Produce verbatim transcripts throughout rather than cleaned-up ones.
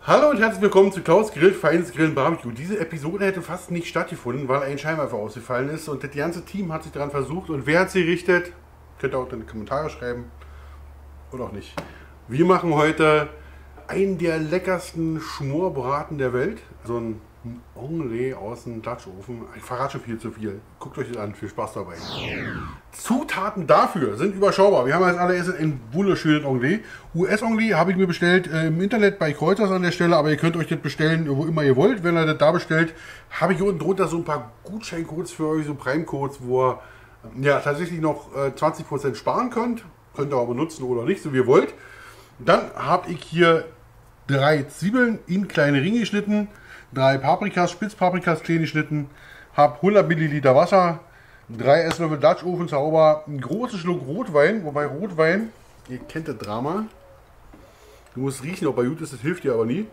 Hallo und herzlich willkommen zu Klaus Grill, feines Grillen Barbecue. Diese Episode hätte fast nicht stattgefunden, weil ein Scheinwerfer ausgefallen ist und das ganze Team hat sich daran versucht. Und wer hat sie gerichtet? Könnt ihr auch in die Kommentare schreiben oder auch nicht. Wir machen heute einen der leckersten Schmorbraten der Welt. So ein Onglet aus dem Dutch-Ofen. Ich verrate schon viel zu viel. Guckt euch das an, viel Spaß dabei. Zutaten dafür sind überschaubar. Wir haben als allererstes ein wunderschönes Onglet. U S-Onglet habe ich mir bestellt äh, im Internet bei Kreuzers an der Stelle, aber ihr könnt euch das bestellen, wo immer ihr wollt. Wenn ihr das da bestellt, habe ich hier unten drunter so ein paar Gutscheincodes für euch, so Prime-Codes, wo ihr äh, ja, tatsächlich noch äh, zwanzig Prozent sparen könnt. Könnt ihr aber benutzen oder nicht, so wie ihr wollt. Dann habe ich hier drei Zwiebeln in kleine Ringe geschnitten, drei Paprikas, Spitzpaprikas klein geschnitten, habe hundert Milliliter Wasser, drei Esslöffel Dutch Oven Zauber, einen großen Schluck Rotwein, wobei Rotwein, ihr kennt das Drama, du musst riechen, ob er gut ist, das hilft dir aber nie.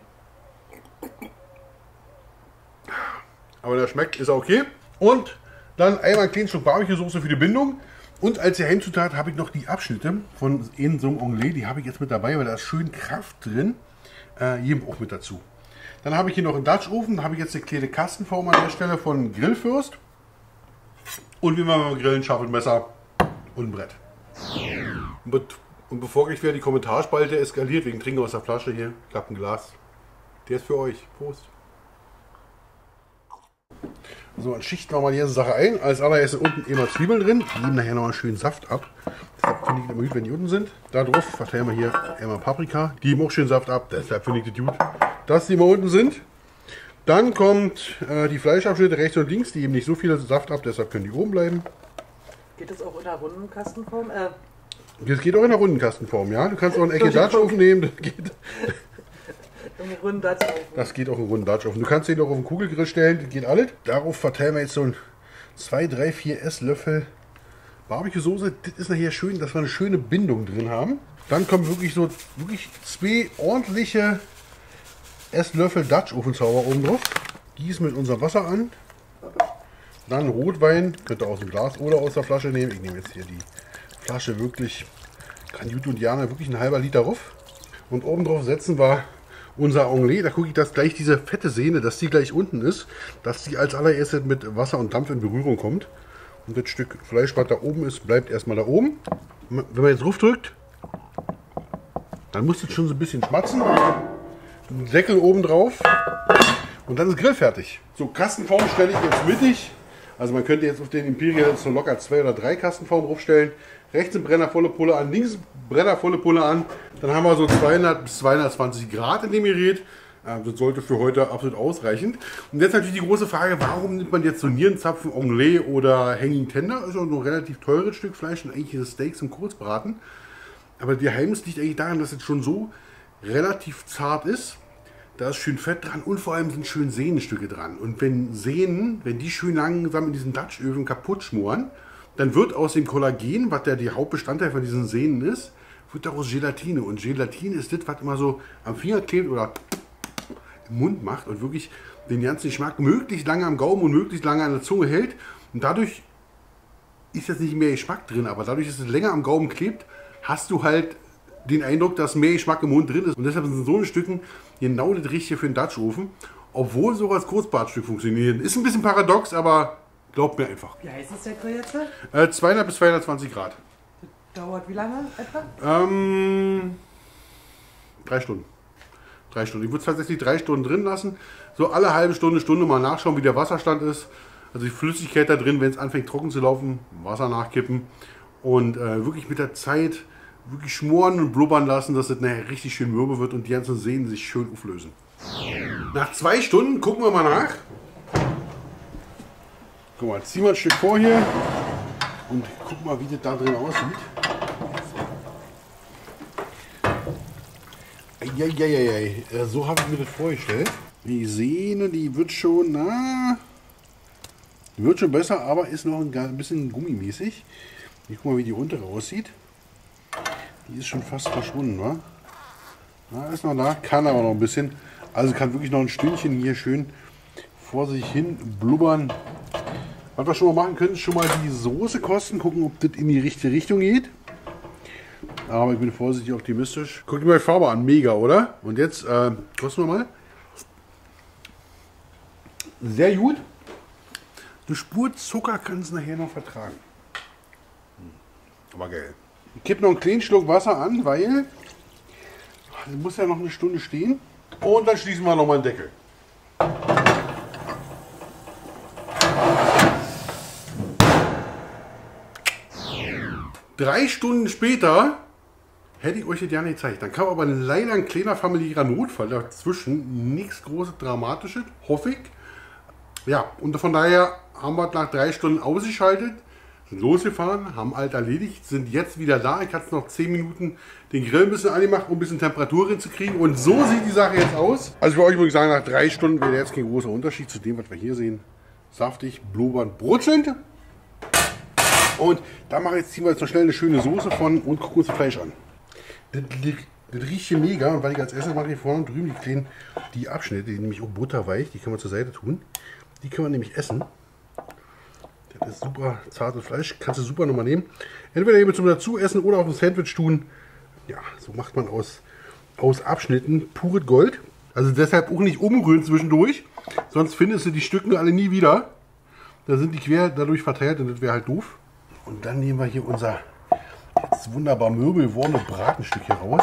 Aber der schmeckt, ist auch okay. Und dann einmal einen kleinen Schluck Barbecue-Soße für die Bindung. Und als Geheimzutat habe ich noch die Abschnitte von in so einem Onglet, die habe ich jetzt mit dabei, weil da ist schön Kraft drin. Äh, hier auch mit dazu. Dann habe ich hier noch einen Dutch Ofen, da habe ich jetzt eine kleine Kastenform an der Stelle von Grillfürst. Und wie man beim Grillen Schaffelmesser und ein Brett. Und bevor gleich wieder die Kommentarspalte eskaliert, wegen Trinken aus der Flasche hier, klappt ein Glas. Der ist für euch. Prost. So, dann schichten wir mal die erste Sache ein. Als allererstes unten immer Zwiebeln drin. Die geben nachher noch einen schönen Saft ab. Deshalb finde ich immer gut, wenn die unten sind. Da drauf verteilen wir hier einmal Paprika. Die geben auch schön Saft ab. Deshalb finde ich das gut, dass die mal unten sind. Dann kommt äh, die Fleischabschnitte rechts und links. Die geben nicht so viel Saft ab, deshalb können die oben bleiben. Geht das auch in der runden Kastenform? Äh das geht auch in der runden Kastenform, ja. Du kannst auch einen Ecke Dutch Ofen nehmen. Das geht. Im runden Dutch Ofen. Das geht auch im runden Dutch Ofen. Du kannst den auch auf den Kugelgrill stellen, das geht alles. Darauf verteilen wir jetzt so ein zwei, drei, vier Esslöffel Barbecue-Soße. Das ist nachher schön, dass wir eine schöne Bindung drin haben. Dann kommen wirklich so wirklich zwei ordentliche Esslöffel Dutch Ofen Zauber oben drauf. Gießen mit unserem Wasser an. Dann Rotwein, könnt ihr aus dem Glas oder aus der Flasche nehmen. Ich nehme jetzt hier die Flasche wirklich, kann Jute und Jana wirklich ein halber Liter drauf. Und oben drauf setzen wir unser Onglet. Da gucke ich, dass gleich diese fette Sehne, dass die gleich unten ist, dass die als allererstes mit Wasser und Dampf in Berührung kommt. Und das Stück Fleisch, was da oben ist, bleibt erstmal da oben. Wenn man jetzt drauf drückt, dann muss es schon so ein bisschen schmatzen. Deckel oben drauf und dann ist Grill fertig. So, Kastenform stelle ich jetzt mittig. Also man könnte jetzt auf den Imperial so locker zwei oder drei Kastenformen draufstellen. Rechts ein Brenner volle Pulle an, links ein Brenner volle Pulle an. Dann haben wir so zweihundert bis zweihundertzwanzig Grad in dem Gerät. Das sollte für heute absolut ausreichen. Und jetzt natürlich die große Frage, warum nimmt man jetzt so Nierenzapfen, Onglet oder Hanging Tender? Das ist auch ein relativ teures Stück Fleisch und eigentlich ist Steaks im Kurzbraten. Aber der Geheimnis liegt eigentlich daran, dass es schon so relativ zart ist. Da ist schön Fett dran und vor allem sind schön Sehnenstücke dran. Und wenn Sehnen, wenn die schön langsam in diesen Dutch-Öfen kaputt schmoren, dann wird aus dem Kollagen, was ja die Hauptbestandteil von diesen Sehnen ist, wird daraus Gelatine. Und Gelatine ist das, was immer so am Finger klebt oder im Mund macht und wirklich den ganzen Geschmack möglichst lange am Gaumen und möglichst lange an der Zunge hält. Und dadurch ist jetzt nicht mehr Geschmack drin, aber dadurch, dass es länger am Gaumen klebt, hast du halt den Eindruck, dass mehr Geschmack im Mund drin ist. Und deshalb sind so ein Stücken genau das Richtige für den Dutch Ofen, obwohl so als Kurzbratstück funktionieren. Ist ein bisschen paradox, aber glaubt mir einfach. Wie heiß ist der Grill jetzt? Äh, zweihundert bis zweihundertzwanzig Grad. Das dauert wie lange etwa? Ähm, drei Stunden. Drei Stunden. Ich würde es tatsächlich drei Stunden drin lassen. So alle halbe Stunde, Stunde mal nachschauen, wie der Wasserstand ist. Also die Flüssigkeit da drin, wenn es anfängt trocken zu laufen, Wasser nachkippen. Und äh, wirklich mit der Zeit wirklich schmoren und blubbern lassen, dass es nachher richtig schön mürbe wird und die ganzen Sehnen sich schön auflösen. Nach zwei Stunden gucken wir mal nach. Guck mal, ziehen wir ein Stück vor hier und guck mal, wie das da drin aussieht. Eieieiei, so habe ich mir das vorgestellt. Die Sehne, die wird schon, na, die wird schon besser, aber ist noch ein bisschen gummimäßig. Ich guck mal, wie die untere aussieht. Die ist schon fast verschwunden, wa? Na, ist noch da, kann aber noch ein bisschen. Also kann wirklich noch ein Stündchen hier schön vor sich hin blubbern. Was wir schon mal machen können, ist schon mal die Soße kosten, gucken, ob das in die richtige Richtung geht. Aber ich bin vorsichtig optimistisch. Guckt mal die Farbe an, mega, oder? Und jetzt äh, kosten wir mal. Sehr gut. Eine Spur Zucker kann es nachher noch vertragen. Aber geil. Ich kippe noch einen kleinen Schluck Wasser an, weil es muss ja noch eine Stunde stehen. Und dann schließen wir nochmal den Deckel. Drei Stunden später hätte ich euch das gerne gezeigt. Dann kam aber leider ein kleiner familiärer Notfall dazwischen. Nichts Großes, Dramatisches, hoffe ich. Ja, und von daher haben wir nach drei Stunden ausgeschaltet, sind losgefahren, haben alles erledigt, sind jetzt wieder da. Ich hatte noch zehn Minuten den Grill ein bisschen angemacht, um ein bisschen Temperatur hinzukriegen. Und so sieht die Sache jetzt aus. Also für euch würde ich sagen, nach drei Stunden wäre jetzt kein großer Unterschied zu dem, was wir hier sehen. Saftig, blubbernd, brutzelnd. Und da mache ich jetzt, ziehen wir jetzt noch schnell eine schöne Soße von und gucken uns das Fleisch an. Das, das riecht hier mega. Und weil ich als erstes mache, hier vorne und drüben die kleinen, die Abschnitte, die nämlich auch butterweich, die können wir zur Seite tun. Die können wir nämlich essen. Das ist super zartes Fleisch. Kannst du super nochmal nehmen. Entweder eben zum dazu essen oder auf ein Sandwich tun. Ja, so macht man aus, aus Abschnitten pures Gold. Also deshalb auch nicht umrühren zwischendurch. Sonst findest du die Stücken alle nie wieder. Da sind die quer dadurch verteilt und das wäre halt doof. Und dann nehmen wir hier unser jetzt wunderbar möbelwordene Bratenstück hier raus.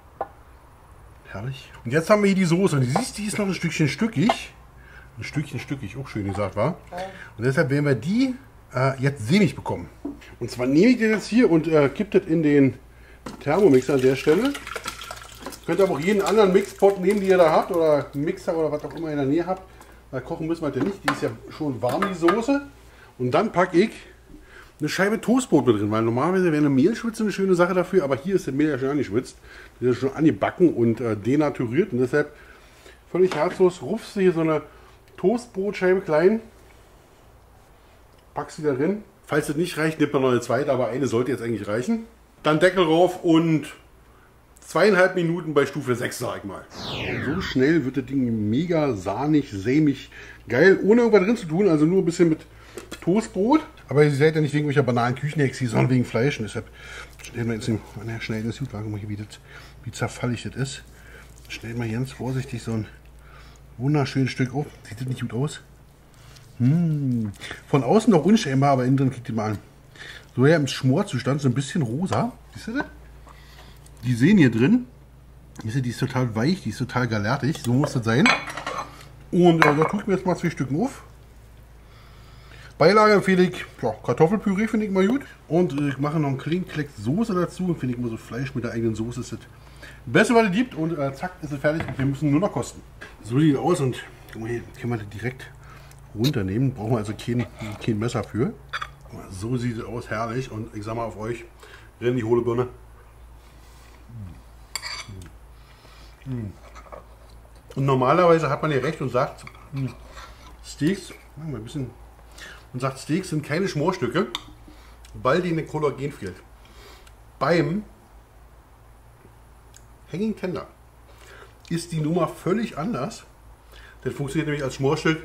Herrlich. Und jetzt haben wir hier die Soße. Und du siehst, die ist noch ein Stückchen stückig. Ein Stückchen stückig, auch schön gesagt, war. Und deshalb werden wir die äh, jetzt sämig bekommen. Und zwar nehme ich den jetzt hier und äh, kippe das in den Thermomixer an der Stelle. Könnt aber auch jeden anderen Mixpot nehmen, die ihr da habt, oder einen Mixer oder was auch immer in der Nähe habt. Weil kochen müssen wir halt nicht, die ist ja schon warm, die Soße. Und dann packe ich eine Scheibe Toastbrot mit drin, weil normalerweise wäre eine Mehlschwitze eine schöne Sache dafür, aber hier ist das Mehl ja schon angeschwitzt. Das ist schon angebacken und äh, denaturiert und deshalb völlig herzlos rupfst du hier so eine Toastbrotscheibe klein, packst sie da drin. Falls es nicht reicht, nimmt man noch eine zweite, aber eine sollte jetzt eigentlich reichen. Dann Deckel drauf und zweieinhalb Minuten bei Stufe sechs, sag ich mal. Und so schnell wird das Ding mega sahnig, sämig, geil, ohne irgendwas drin zu tun, also nur ein bisschen mit Toastbrot. Aber ihr seid ja nicht wegen irgendwelcher banalen Küchenhacks, sondern wegen Fleisch. Und deshalb stellen wir jetzt den, na, schnell das gut, guck mal hier, wie, das, wie zerfallig das ist. Stellen wir ganz vorsichtig so ein wunderschönes Stück auf. Sieht das nicht gut aus? Hm. Von außen noch unscheinbar, aber innen drin kriegt ihr mal an. So ja im Schmorzustand, so ein bisschen rosa. Siehst du das? Die sehen hier drin. Siehst du, die ist total weich, die ist total galertig. So muss das sein. Und äh, da tue ich mir jetzt mal zwei Stück auf. Beilage empfehle ich ja, Kartoffelpüree, finde ich mal gut. Und äh, ich mache noch einen kleinen Kleck Soße dazu. Finde ich immer so Fleisch mit der eigenen Soße ist das Beste, was es gibt. Und äh, zack, ist es fertig. Und wir müssen nur noch kosten. So sieht es aus und guck mal hier, können wir das direkt runternehmen. Brauchen wir also kein, kein Messer für. So sieht es aus, herrlich. Und ich sag mal auf euch, rennen die hohle Birne. Und normalerweise hat man ja recht und sagt, Steaks, machen wir ein bisschen, und sagt, Steaks sind keine Schmorstücke, weil denen Kollagen fehlt. Beim Hanging Tender ist die Nummer völlig anders. Das funktioniert nämlich als Schmorstück.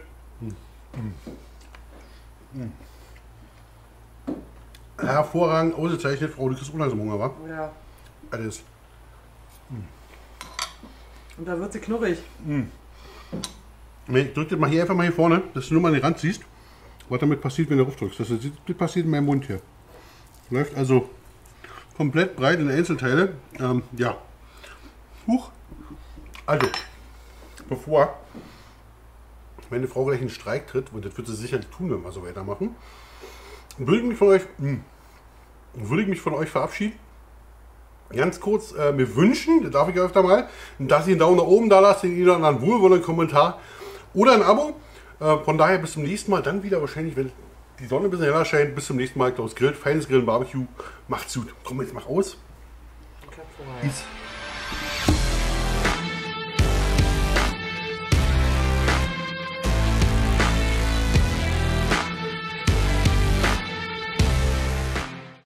Hervorragend ausgezeichnet, Frau, du kriegst langsam Hunger, wa? Ja. Alles. Und da wird sie knurrig. Ich drück das mal hier einfach mal hier vorne, dass du nur mal an den Rand siehst, was damit passiert, wenn du drauf drückst. Das, das passiert in meinem Mund hier. Läuft also komplett breit in Einzelteile. Ähm, ja. Huch. Also, bevor meine Frau gleich in den Streik tritt, und das wird sie sicherlich tun, wenn wir so weitermachen, würde ich mich von euch, würde ich mich von euch verabschieden. Ganz kurz äh, mir wünschen, das darf ich ja öfter mal, dass ihr einen Daumen nach oben da lasst, den oder anderen wohlwollenden Kommentar oder ein Abo. Äh, von daher bis zum nächsten Mal, dann wieder wahrscheinlich, wenn die Sonne ein bisschen heller scheint. Bis zum nächsten Mal, Klaus Grill, feines Grillen, Barbecue. Macht's gut. Komm, jetzt mach aus. Ich hab Hunger. Peace.